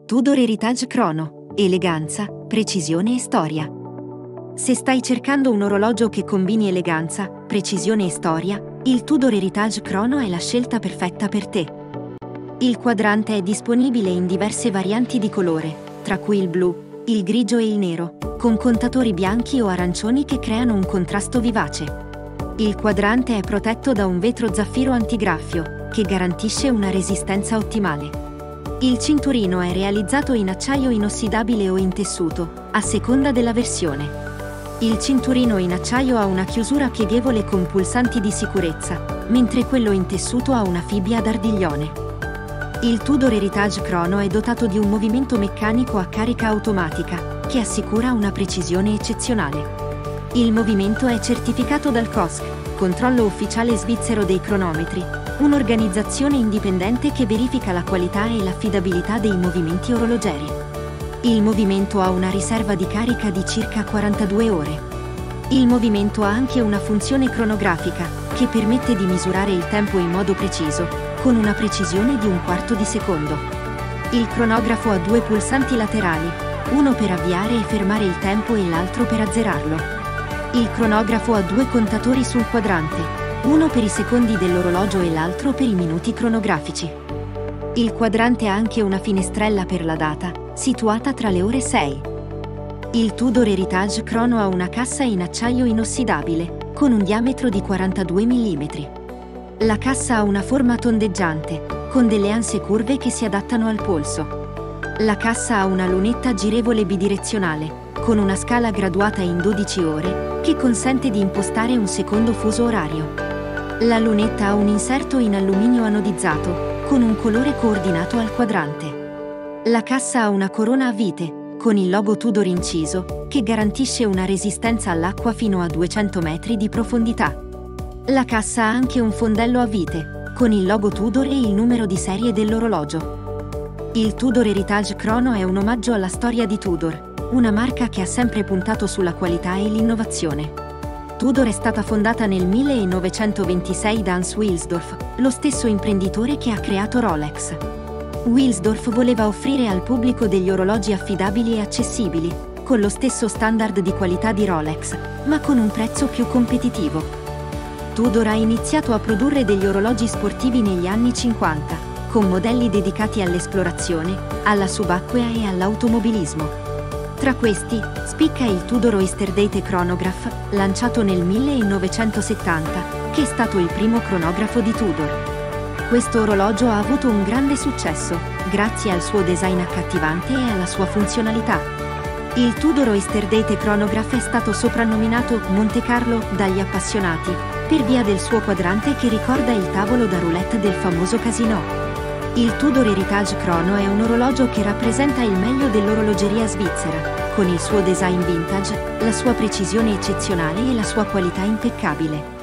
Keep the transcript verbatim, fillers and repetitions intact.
Tudor Heritage Chrono. Eleganza, precisione e storia. Se stai cercando un orologio che combini eleganza, precisione e storia, il Tudor Heritage Chrono è la scelta perfetta per te. Il quadrante è disponibile in diverse varianti di colore, tra cui il blu, il grigio e il nero, con contatori bianchi o arancioni che creano un contrasto vivace. Il quadrante è protetto da un vetro zaffiro antigraffio, che garantisce una resistenza ottimale. Il cinturino è realizzato in acciaio inossidabile o in tessuto, a seconda della versione. Il cinturino in acciaio ha una chiusura pieghevole con pulsanti di sicurezza, mentre quello in tessuto ha una fibbia ad ardiglione. Il Tudor Heritage Chrono è dotato di un movimento meccanico a carica automatica, che assicura una precisione eccezionale. Il movimento è certificato dal C O S C, Controllo Ufficiale Svizzero dei Cronometri, un'organizzazione indipendente che verifica la qualità e l'affidabilità dei movimenti orologeri. Il movimento ha una riserva di carica di circa quarantadue ore. Il movimento ha anche una funzione cronografica, che permette di misurare il tempo in modo preciso, con una precisione di un quarto di secondo. Il cronografo ha due pulsanti laterali, uno per avviare e fermare il tempo e l'altro per azzerarlo. Il cronografo ha due contatori sul quadrante, uno per i secondi dell'orologio e l'altro per i minuti cronografici. Il quadrante ha anche una finestrella per la data, situata tra le ore sei. Il Tudor Heritage Chrono ha una cassa in acciaio inossidabile, con un diametro di quarantadue millimetri. La cassa ha una forma tondeggiante, con delle anse curve che si adattano al polso. La cassa ha una lunetta girevole bidirezionale, con una scala graduata in dodici ore, che consente di impostare un secondo fuso orario. La lunetta ha un inserto in alluminio anodizzato, con un colore coordinato al quadrante. La cassa ha una corona a vite, con il logo Tudor inciso, che garantisce una resistenza all'acqua fino a duecento metri di profondità. La cassa ha anche un fondello a vite, con il logo Tudor e il numero di serie dell'orologio. Il Tudor Heritage Chrono è un omaggio alla storia di Tudor, una marca che ha sempre puntato sulla qualità e l'innovazione. Tudor è stata fondata nel millenovecentoventisei da Hans Wilsdorf, lo stesso imprenditore che ha creato Rolex. Wilsdorf voleva offrire al pubblico degli orologi affidabili e accessibili, con lo stesso standard di qualità di Rolex, ma con un prezzo più competitivo. Tudor ha iniziato a produrre degli orologi sportivi negli anni cinquanta, con modelli dedicati all'esplorazione, alla subacquea e all'automobilismo. Tra questi, spicca il Tudor Oyster Date Chronograph, lanciato nel millenovecentosettanta, che è stato il primo cronografo di Tudor. Questo orologio ha avuto un grande successo, grazie al suo design accattivante e alla sua funzionalità. Il Tudor Oyster Date Chronograph è stato soprannominato Monte Carlo dagli appassionati, per via del suo quadrante che ricorda il tavolo da roulette del famoso casinò. Il Tudor Heritage Chrono è un orologio che rappresenta il meglio dell'orologeria svizzera, con il suo design vintage, la sua precisione eccezionale e la sua qualità impeccabile.